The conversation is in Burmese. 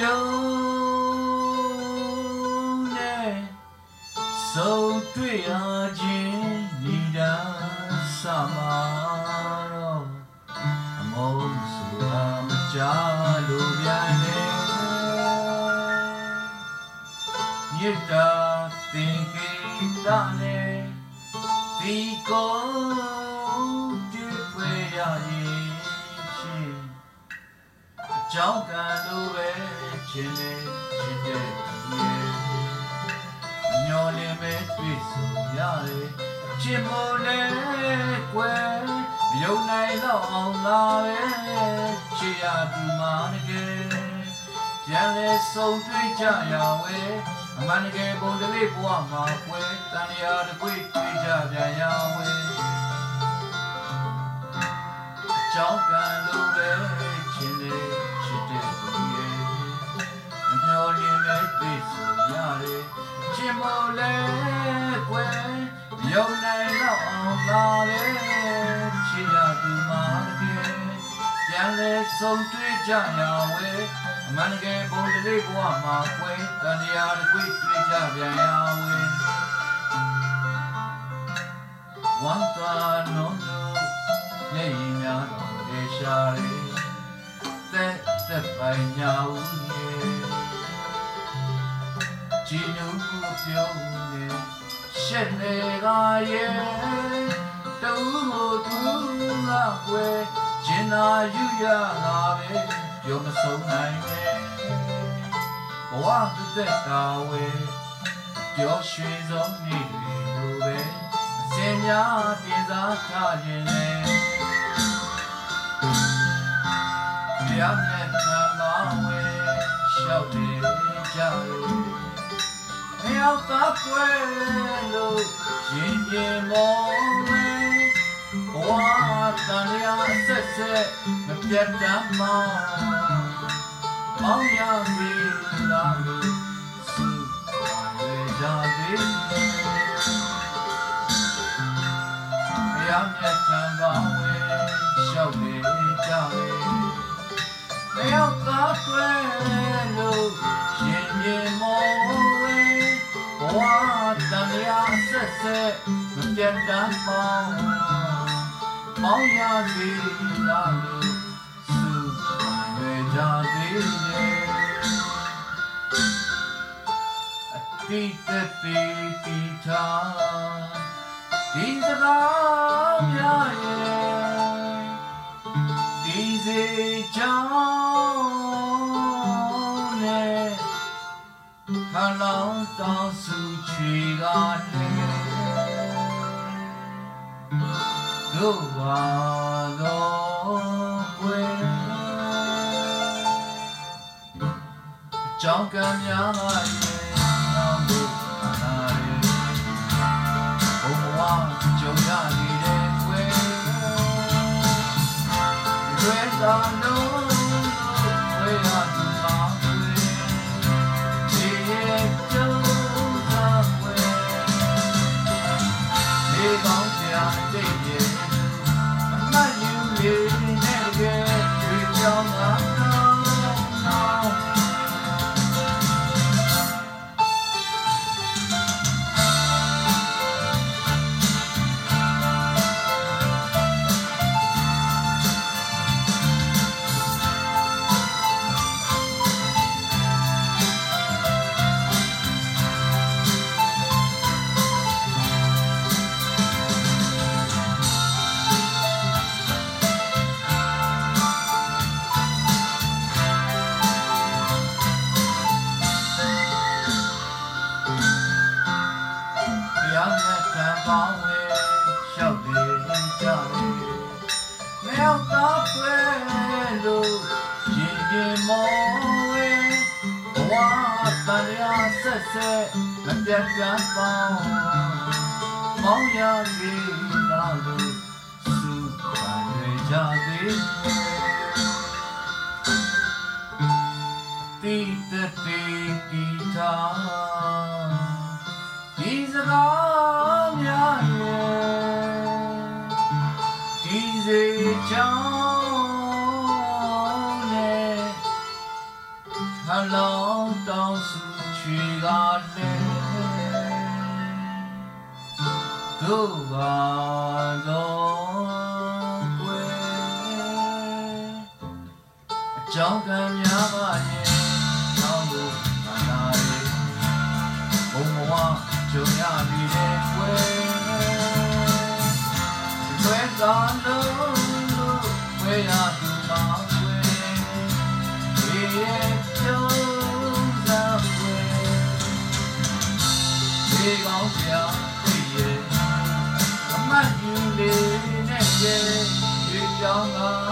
ပြုံးနဲ့ဆုံးတွေ့ရခြင်းဤတာစမှာတော့အမောဆိုတာမကြလို့ပြန်နေမြတ်တာသင်္ကေတနဲ့ဒီကောတွေ့ဖွယ်ရရင်ချင်းအကြောင်းကံလိုပဲခြင်းနဲ့ခြင်းတဲ့ရဲ့ညော်လင်းမဲ့တွေ့ဆုံရတယ်ချစ်မို့လဲကွယ်မယုံနိုင်တော့အောင်လာပဲချစ်ရသူမှတကယ်ပြန်လဲဆုံးတွေ့ကြရဝဲအမှန်တကယ်ပုံတလေးဘဝမှာကွယ်တန်ရာတကွေ့တွေ့ကြပြန်ရဝဲအကြောင်းကံလိုပဲခြင်းနဲ့ချစ်တဲ့သူရဲ့မျောလင်းမဲ့တွေ့ဆုံရတယ်ချစ်မို့လဲကွယ်ယုံနိုင်တော့အောင်လာလေချစ်ရသူမှတကယ်ပြန်လဲဆုံးတွေ့ကြရဝဲအမှန်တကယ်ပုံတလေးဘဝမှာကွယ်တန်ရာတကွေ့တွေ့ကြပြန်ရဝဲဝမ်းသာလုံးလုံးနေရင်များတော့လေရှာလေတက်ပိုင်ညာဦးရဲ့ကြည်နူးပြုံးနေရှက်နေကရဲ့တူကိုသူကကွယ်ကျင်သာယူရတာပဲပြောမဆုံးနိုင်နဲ့ဘဝသက်တာဝဲပျော်ရွှင်ဆုံးနေ့တွေလိုပဲအစင်များပြင်စားထားခြင်းနဲ့တရားနဲ့ခံပါဝဲရှောက်တယ်ကြတယ်မရောက်သာကွယ်လို့ရင်ပြေမောဝဲဘဝတန်ရာဆက်ဆက်မပြတ်တမ်းမောင်းရပြီလားလို့စုဝေကြသည်ဘုရားမြတ်ထံပါဝဲရှောက်နေကြတယ်မရောက်သာကွယ်လို့ရင်ပြေမောဝဲဘဝတန်ရာဆက်ဆက်မပြတ်တမ်းမောင်းရပြီလားလို့စုဝေကြသည်အတိတ်တိတိသာဒီစကားများရဲ့ဒီစေချောင်းနဲ့ခလောင်းတောင်းစုချွေကလည်းတို့ပါတော့ကွယ်အကြောင်းကံများရဲ့နောင်တို့လာရဲ့ဘုံဘဝကြုံရနေတဲ့ကွယ်တွေ့တာလို့တွေ့ရသူပါကွယ်ဒီရဲ့ကြုံတာကွယ်ဒီကောင်းကြတဲ့ရဲ့မယူလေနဲ့ကဲတွေ့ကြောင်းငါပေါင်းဝဲရှောက်တယ်ကြတယ်မရောက်တော့ဆွဲလို့ရင်ရင်မောဝဲဘဝတန်ရာဆက်ဆက်မပြတ်ကမ်းပေါင်းမောင်းရစီလာလို့စုပိုင်ရကြသည်တိတတိတိသာဒီစကားများရဲ့ဒီစေချောင်းနဲ့ခ看老道士去哪里？各岸东归，脚跟呀嘛耶，道路那哪里？红花就呀比的贵，贵干路贵呀杜马贵，爷就在贵，别高兴贵耶。满云的那些月亮啊。